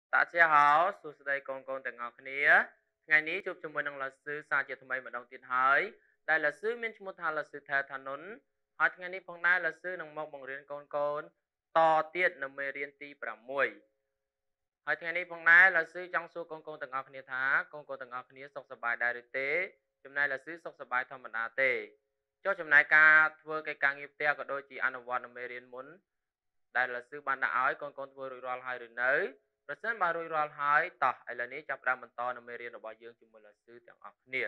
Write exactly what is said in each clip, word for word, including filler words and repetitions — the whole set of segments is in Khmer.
តាជាហោសួស្តីកូនកូនទាំងអស់គ្នាថ្ងៃនេះជួបជាមួយនឹងលោកsưសាជាថ្មីម្ដងទៀតហើយដែលលោកsưមានឈ្មោះថាលោកsưថែថានុនហើយថ្ងៃនេះផងដែរលោកsưនឹងមកបង្រៀនកូនកូនតទៀតនៅមេរៀនទីប្រាំមួយហើយថ្ងៃនេះផងដែរលោកsưចង់សួរកូនកូនទាំងអស់គ្នាថាកូនកូនទាំងអស់គ្នាសុខសប្បាយដែរឬទេចំណែកលោកsưសុខសប្បាយធម្មតាទេចុះចំណែកការធ្វើកិច្ចការងារផ្ទះក៏ដូចជាអនុវត្តនៅមេរៀនមុនដែលលោកsưបានដាក់ឲ្យកូនកូនធ្វើរួចរាល់ហើយឬនៅប្រសិនបើរួចរាល់ហើយតោះឥឡូវនេះចាប់ផ្ដើមបន្តនៅមេរៀនរបស់យើងជាមួយលោកsưទាំងអស់គ្នា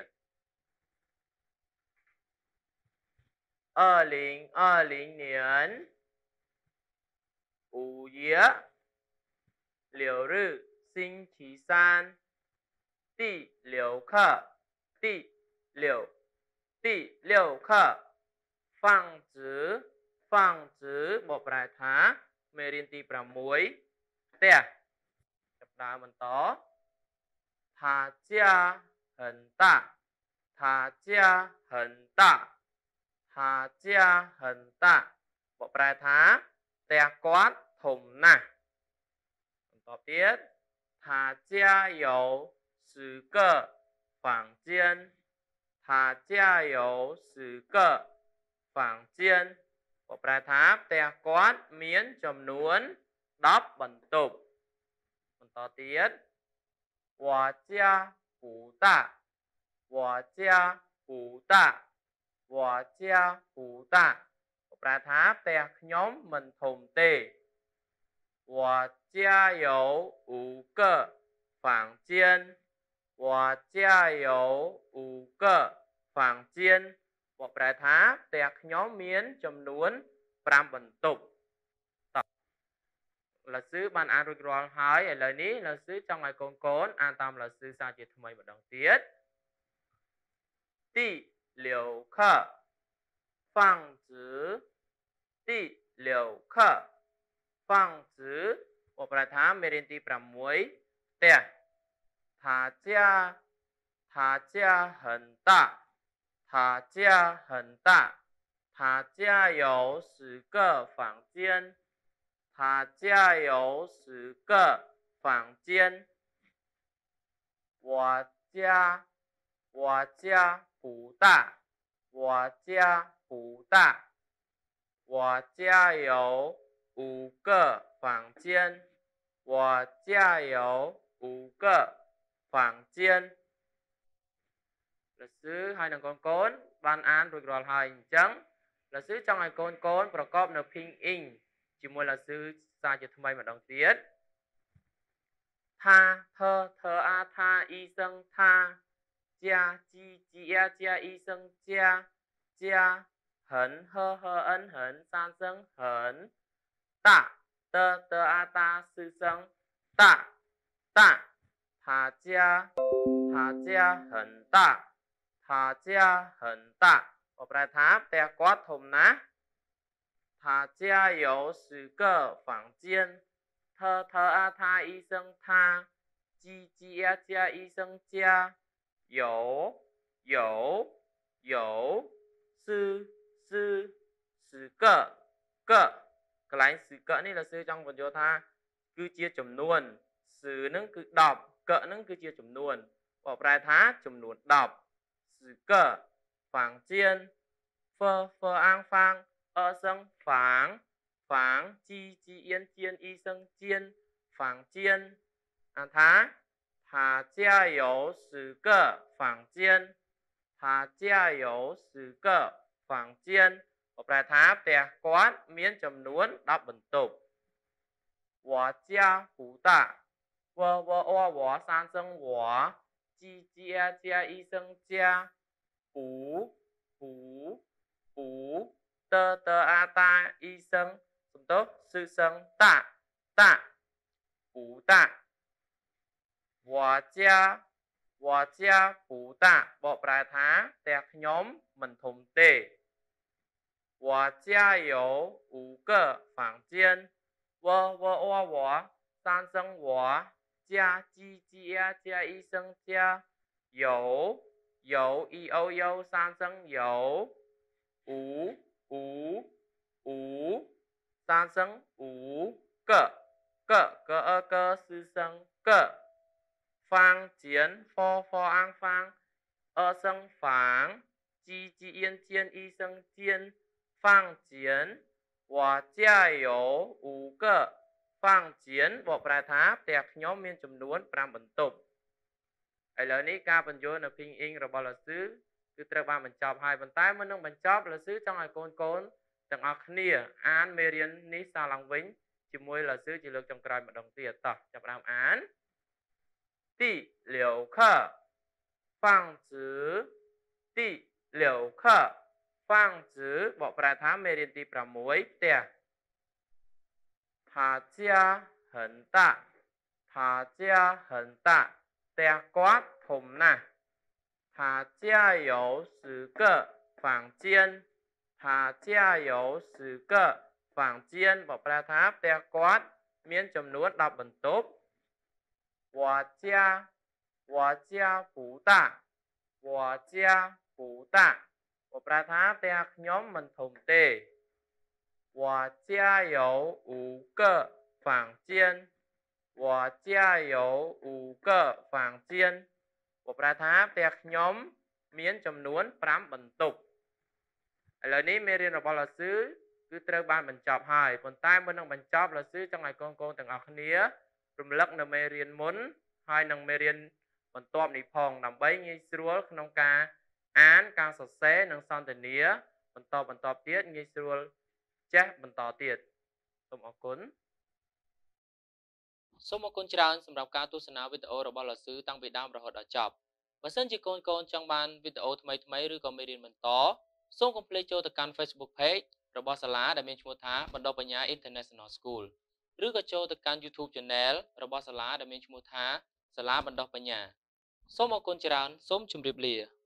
二零二零年五月六日星期三第六课第六第六课放置放置បកប្រែថាមេរៀនទីប្រាំមួយផ្ទះចាប់ផ្ដើមបន្ត他家很大他家很大他家很大បកប្រែថាផ្ទះគាត់ធំណាស់បន្តទៀត他家有十个房间他家有十个房间បកប្រែថាផ្ទះគាត់មានចំនួនដប់បន្ទប់បន្តទៀត我家不大我家不大我家不大បកប្រែថាផ្ទះខ្ញុំមិនធំទេ我家有五个房间我家有五个房间បកប្រែថាផ្ទះខ្ញុំមានចំនួនប្រាំបន្ទប់លោកsưបានអានរួចរាល់ហើយឥឡូវនេះលោកsưចង់ឲ្យកូនកូនអានតាមលោកsưសាជាថ្មីម្ដងទៀតទី六课放置第六课放置បកប្រែថាមេរៀនទីប្រាំមួយផ្ទះ他家他家很大他家很大他家有十个房间他家有十个房间我家我家不大我家不大我家有五个房间我家有五个房间លោកsưហើយនឹងកូនកូនបានអានរួចរាល់ហើយអញ្ចឹងលោកsưចង់ឲ្យកូនកូនប្រកបនៅភីងអ៊ីងជាមួយលោកsưសាជាថ្មីម្ដងទៀតថាធធអាថាអ៊ីសឹងថាជាជីជីយ៉ាជាអ៊ីសឹងជាជាហិនហហអិនហិនសានសឹងហិនតាតតអាតាសឺសឹងតាតាថាជាថាជាហិនតាថាជាហិនតាបកប្រែថាផ្ទះគាត់ធំណាស់他家有十个房间特特啊他医生他叽叽呀家医生家有有有是是十个个កន្លែង十个នេះលោកsưចង់បញ្យល់ថាគឺជាចំនួន十នឹងគឺដប់កនឹងគឺជាចំនួនបកប្រែថាចំនួនដប់十个房间ฟฟអាងហ្វាង二声房房鸡鸡燕尖一声尖房间啊他他家有十个房间他家有十个房间បកប្រែថាផ្ទះគាត់មានចំនួនដប់បន្ទប់我家不大我我我我三声我鸡鸡呀加一声加不不不តតអាតាអ៊ីសឹងសំទោសឺសឹងតាតាពូតាវ៉ាជាវ៉ាជាពូតាបកប្រែថាផ្ទះខ្ញុំមិនធំទេ我家有五个房间我我我我三声我家鸡鸡呀加一声家有有一欧有三声有五五五三声五个个个个二个师生个方简佛佛安方二声房鸡鸡燕尖一声尖方简我家有五个方简บอกប្រែថាផ្ទះខ្ញុំមានចំនួនប្រាំបន្ទប់ឥឡូវនេះការបញ្យល់នៅភីងអ៊ីងរបស់លោកស៊ឺគឺត្រូវបានបញ្ចប់ហើយប៉ុន្តែមុននឹងបញ្ចប់លោកស៊ឺចង់ឲ្យកូនកូនទាំងអស់គ្នាអានមេរៀននេះសារឡើងវិញជាមួយលោកស៊ឺជាលើកចុងក្រោយម្ដងទៀតតោះចាប់ផ្ដើមអាន第六课放置第六课放置บอกប្រែថាមេរៀនទីប្រាំមួយផ្ទះ他家很大他家很大ផ្ទះគាត់ធំណាស់他家有十个房间他家有十个房间บอกប្រែថាផ្ទះគាត់មានចំនួនដប់បន្ទប់我家我家不大我家不大บอกប្រែថាផ្ទះខ្ញុំមិនធំទេ我家有五个房间我家有五个房间บอกប្រែថាផ្ទះខ្ញុំមានចំនួនប្រាំបន្ទប់ឥឡូវនេះមេរៀនរបស់លោកស៊ឺគឺត្រូវបានបញ្ចប់ហើយប៉ុន្តែមុននឹងបញ្ចប់លោកស៊ឺចង់ឲ្យកូនកូនទាំងអស់គ្នារំលឹកនៅមេរៀនមុនហើយនឹងមេរៀនបន្ទាប់នេះផងដើម្បីងាយស្រួលក្នុងការអានការសរសេរនិងសន្ទនាបន្តបន្តទៀតងាយស្រួលចេះបន្តទៀតសូមអរគុណសូមអរគុណច្រើនសម្រាប់ការទស្សនាវីដេអូរបស់លោកស៊ឺតាំងពីដើមរហូតដល់ចប់បើសិនជាកូនកូនចង់បានវីដេអូថ្មីថ្មីឬក៏មេរៀនបន្តសូមកុំភ្លេចចូលទៅកាន់ Facebook Page របស់សាលាដែលមានឈ្មោះថាបណ្ដុះបញ្ញា International School ឬក៏ចូលទៅកាន់ YouTube Channel របស់សាលាដែលមានឈ្មោះថាសាលាបណ្ដុះបញ្ញាសូមអរគុណច្រើនសូមជម្រាបលា